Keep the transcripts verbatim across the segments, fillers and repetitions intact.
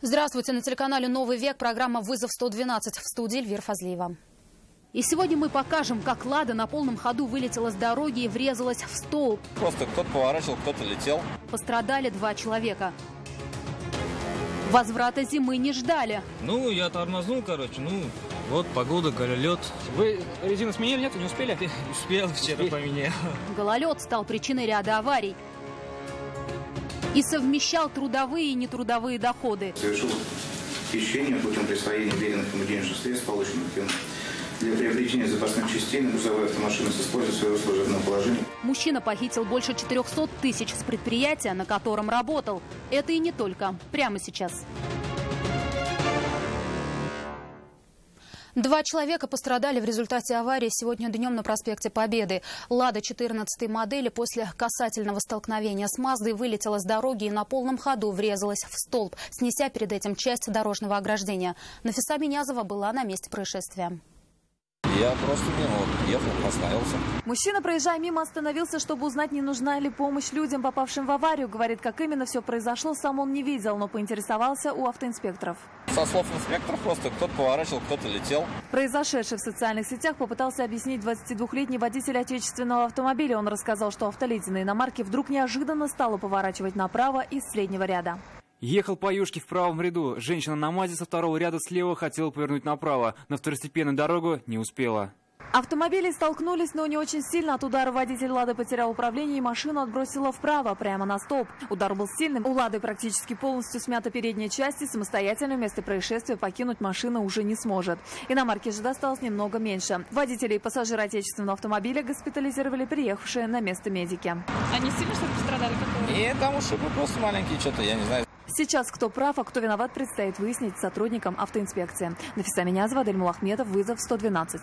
Здравствуйте, на телеканале «Новый век» программа «Вызов сто двенадцать», в студии Эльвира Фазлиева. И сегодня мы покажем, как «Лада» на полном ходу вылетела с дороги и врезалась в столб. Просто кто-то поворачивал, кто-то летел. Пострадали два человека. Возврата зимы не ждали. Ну, я тормознул, короче, ну, вот погода, гололед. Вы резину сменили, нет, не успели? Успел, вчера поменял. Гололед стал причиной ряда аварий. И совмещал трудовые и нетрудовые доходы. Совершил хищение путем присвоения веренных ему денежных средств, полученных им для приобретения запасных частей на грузовые автомашины с использованием своего служебного положения. Мужчина похитил больше четырёхсот тысяч с предприятия, на котором работал. Это и не только. Прямо сейчас. Два человека пострадали в результате аварии сегодня днем на проспекте Победы. «Лада» четырнадцатой модели после касательного столкновения с «Маздой» вылетела с дороги и на полном ходу врезалась в столб, снеся перед этим часть дорожного ограждения. Нафиса Минязова была на месте происшествия. Я просто мимо вот, ехал, остановился. Мужчина, проезжая мимо, остановился, чтобы узнать, не нужна ли помощь людям, попавшим в аварию. Говорит, как именно все произошло, сам он не видел, но поинтересовался у автоинспекторов. Со слов инспекторов, просто кто-то поворачивал, кто-то летел. Произошедшее в социальных сетях попытался объяснить двадцатидвухлетний водитель отечественного автомобиля. Он рассказал, что автоледи на иномарке вдруг неожиданно стало поворачивать направо из среднего ряда. Ехал по юшке в правом ряду. Женщина на МАЗе со второго ряда слева хотела повернуть направо. На второстепенную дорогу не успела. Автомобили столкнулись, но не очень сильно. От удара водитель «Лады» потерял управление и машину отбросило вправо, прямо на столб. Удар был сильным. У «Лады» практически полностью смята передняя часть, и самостоятельно место происшествия покинуть машина уже не сможет. Иномарке же досталось немного меньше. Водители и пассажиры отечественного автомобиля госпитализировали приехавшие на место медики. Они сильно что-то пострадали? И там ушибы просто маленькие, что-то, я не знаю. Сейчас кто прав, а кто виноват, предстоит выяснить сотрудникам автоинспекции. Нафиса Минязова, Адель Мулахметов, «Вызов сто двенадцать».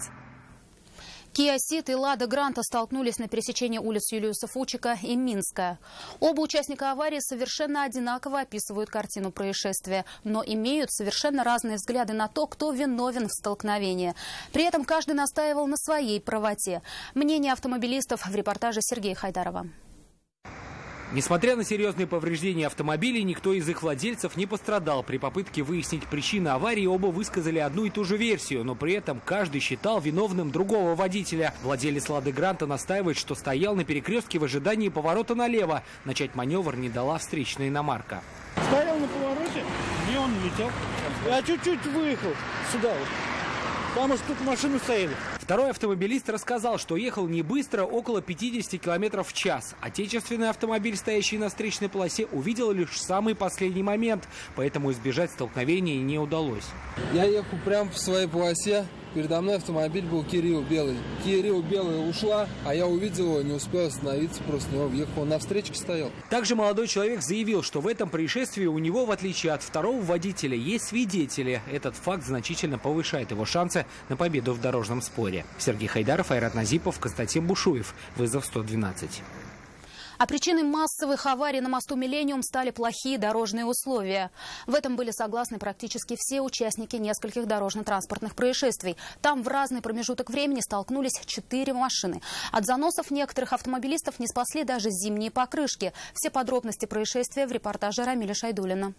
Kia Ceed и «Лада Гранта» столкнулись на пересечении улиц Юлиуса Фучика и Минская. Оба участника аварии совершенно одинаково описывают картину происшествия, но имеют совершенно разные взгляды на то, кто виновен в столкновении. При этом каждый настаивал на своей правоте. Мнение автомобилистов в репортаже Сергея Хайдарова. Несмотря на серьезные повреждения автомобилей, никто из их владельцев не пострадал. При попытке выяснить причины аварии оба высказали одну и ту же версию, но при этом каждый считал виновным другого водителя. Владелец «Лады Гранта» настаивает, что стоял на перекрестке в ожидании поворота налево. Начать маневр не дала встречная иномарка. Стоял на повороте, где он летел. Я чуть-чуть выехал сюда вот. Потому что тут машины стояли. Второй автомобилист рассказал, что ехал не быстро, около пятидесяти километров в час. Отечественный автомобиль, стоящий на встречной полосе, увидел лишь самый последний момент, поэтому избежать столкновения не удалось. Я ехал прямо в своей полосе. Передо мной автомобиль был Кирио белый. Кирио белая ушла, а я увидел его, не успел остановиться, просто него въехал. Он на встречке стоял. Также молодой человек заявил, что в этом происшествии у него, в отличие от второго водителя, есть свидетели. Этот факт значительно повышает его шансы на победу в дорожном споре. Сергей Хайдаров, Айрат Назипов, Константин Бушуев. Вызов сто двенадцать. А причиной массовых аварий на мосту «Миллениум» стали плохие дорожные условия. В этом были согласны практически все участники нескольких дорожно-транспортных происшествий. Там в разный промежуток времени столкнулись четыре машины. От заносов некоторых автомобилистов не спасли даже зимние покрышки. Все подробности происшествия в репортаже Рамиля Шайдуллина.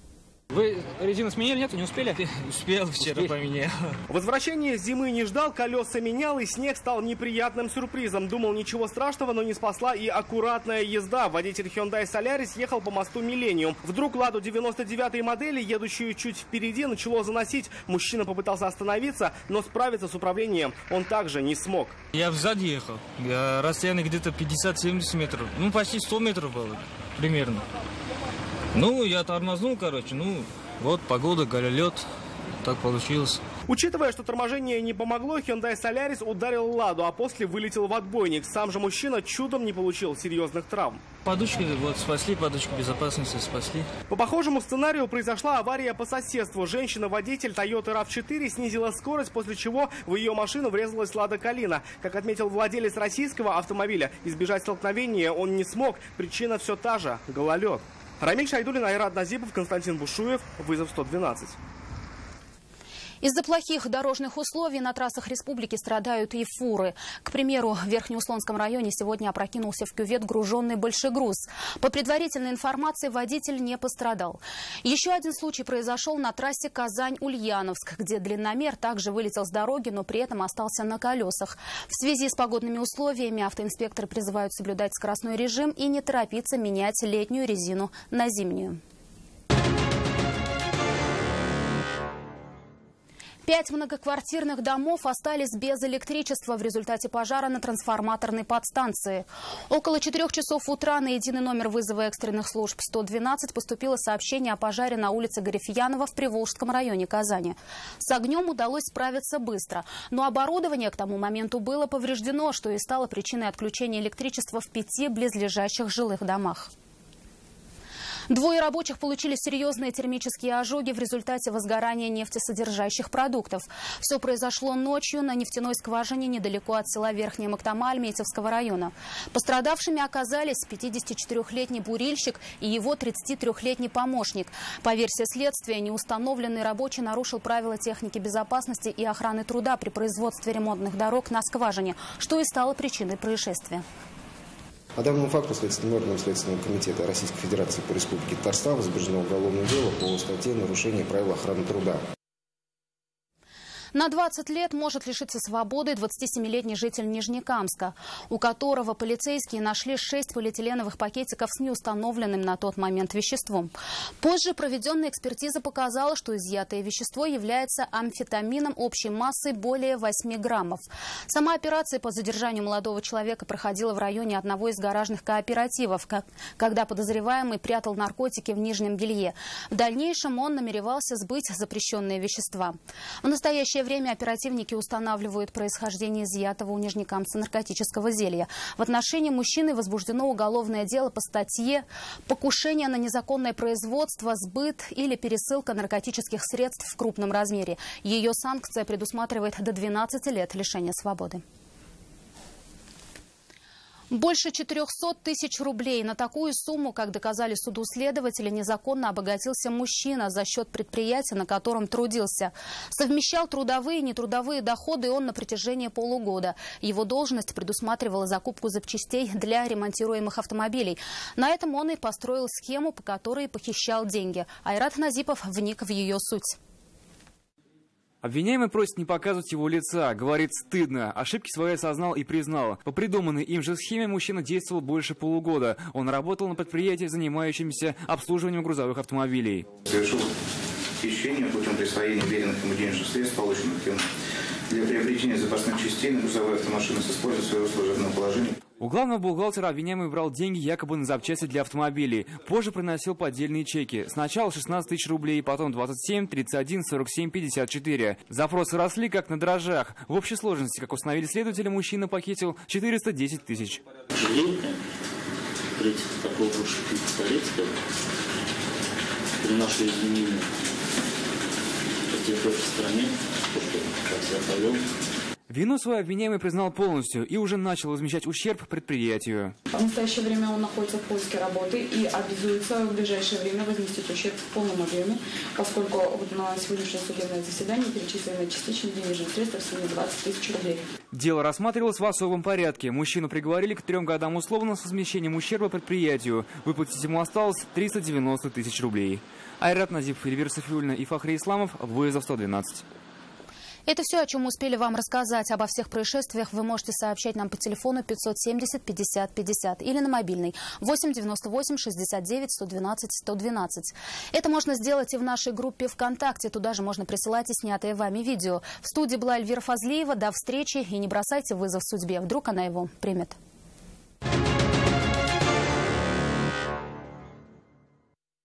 Вы резину сменили, нет, не успели? Успел, вчера поменял. Возвращение зимы не ждал, колеса менял, и снег стал неприятным сюрпризом. Думал, ничего страшного, но не спасла и аккуратная езда. Водитель Hyundai Solaris ехал по мосту «Миллениум». Вдруг «Ладу» девяносто девятой модели, едущую чуть впереди, начало заносить. Мужчина попытался остановиться, но справиться с управлением он также не смог. Я сзади ехал. Я расстояние где-то пятьдесят-семьдесят метров. Ну, почти сто метров было примерно. Ну, я тормознул, короче, ну, вот погода, гололед, так получилось. Учитывая, что торможение не помогло, Hyundai Solaris ударил «Ладу», а после вылетел в отбойник. Сам же мужчина чудом не получил серьезных травм. Подушки вот спасли, подушки безопасности спасли. По похожему сценарию произошла авария по соседству. Женщина-водитель Toyota рав четыре снизила скорость, после чего в ее машину врезалась «Лада Калина». Как отметил владелец российского автомобиля, избежать столкновения он не смог. Причина все та же – гололед. Рамиль Шайдуллин, Айрат Назипов, Константин Бушуев. Вызов сто двенадцать. Из-за плохих дорожных условий на трассах республики страдают и фуры. К примеру, в Верхнеуслонском районе сегодня опрокинулся в кювет груженный большегруз. По предварительной информации, водитель не пострадал. Еще один случай произошел на трассе Казань-Ульяновск, где длинномер также вылетел с дороги, но при этом остался на колесах. В связи с погодными условиями автоинспекторы призывают соблюдать скоростной режим и не торопиться менять летнюю резину на зимнюю. Пять многоквартирных домов остались без электричества в результате пожара на трансформаторной подстанции. Около четырех часов утра на единый номер вызова экстренных служб сто двенадцать поступило сообщение о пожаре на улице Гарифьянова в Приволжском районе Казани. С огнем удалось справиться быстро, но оборудование к тому моменту было повреждено, что и стало причиной отключения электричества в пяти близлежащих жилых домах. Двое рабочих получили серьезные термические ожоги в результате возгорания нефтесодержащих продуктов. Все произошло ночью на нефтяной скважине недалеко от села Верхняя Мактама Альметьевского района. Пострадавшими оказались пятидесятичетырёхлетний бурильщик и его тридцатитрёхлетний помощник. По версии следствия, неустановленный рабочий нарушил правила техники безопасности и охраны труда при производстве ремонтных дорог на скважине, что и стало причиной происшествия. По данному факту Следственным органом Следственного комитета Российской Федерации по Республике Татарстан возбуждено уголовное дело по статье «Нарушение правил охраны труда». На двадцать лет может лишиться свободы двадцатисемилетний житель Нижнекамска, у которого полицейские нашли шесть полиэтиленовых пакетиков с неустановленным на тот момент веществом. Позже проведенная экспертиза показала, что изъятое вещество является амфетамином общей массой более восьми граммов. Сама операция по задержанию молодого человека проходила в районе одного из гаражных кооперативов, когда подозреваемый прятал наркотики в нижнем белье. В дальнейшем он намеревался сбыть запрещенные вещества. В настоящее время оперативники устанавливают происхождение изъятого у нижнекамца наркотического зелья. В отношении мужчины возбуждено уголовное дело по статье «Покушение на незаконное производство, сбыт или пересылка наркотических средств в крупном размере». Ее санкция предусматривает до двенадцати лет лишения свободы. Больше четырёхсот тысяч рублей. На такую сумму, как доказали суду следователи, незаконно обогатился мужчина за счет предприятия, на котором трудился. Совмещал трудовые и нетрудовые доходы он на протяжении полугода. Его должность предусматривала закупку запчастей для ремонтируемых автомобилей. На этом он и построил схему, по которой похищал деньги. Айрат Назипов вник в ее суть. Обвиняемый просит не показывать его лица. Говорит, стыдно. Ошибки свои осознал и признал. По придуманной им же схеме мужчина действовал больше полугода. Он работал на предприятии, занимающемся обслуживанием грузовых автомобилей. Совершил хищение путем присвоения веренных ему денежных средств, полученных им для приобретения запасных частей на грузовые автомашины с использованием своего служебного положения. У главного бухгалтера обвиняемый брал деньги якобы на запчасти для автомобилей. Позже приносил поддельные чеки. Сначала шестнадцать тысяч рублей, потом двадцать семь, тридцать один, сорок семь, пятьдесят четыре. Запросы росли как на дрожжах. В общей сложности, как установили следователи, мужчина похитил четыреста десять тысяч. При нашей изменении в стране, как себя повел. Вину свою обвиняемый признал полностью и уже начал возмещать ущерб предприятию. В настоящее время он находится в поиске работы и обязуется в ближайшее время возместить ущерб в полном объеме, поскольку на сегодняшнее судебное заседание перечислены частичные денежные средства в сумме двадцать тысяч рублей. Дело рассматривалось в особом порядке. Мужчину приговорили к трем годам условно с возмещением ущерба предприятию. Выплатить ему осталось триста девяносто тысяч рублей. Айрат Назипов, Эльвира Софиуллина и Фахри Исламов. Вызов сто двенадцать. Это все, о чем мы успели вам рассказать. Обо всех происшествиях вы можете сообщать нам по телефону пятьсот семьдесят пятьдесят пятьдесят или на мобильный восемь девяносто восемь шестьдесят девять сто двенадцать сто двенадцать. Это можно сделать и в нашей группе ВКонтакте. Туда же можно присылать и снятые вами видео. В студии была Эльвира Фазлиева. До встречи и не бросайте вызов судьбе. Вдруг она его примет.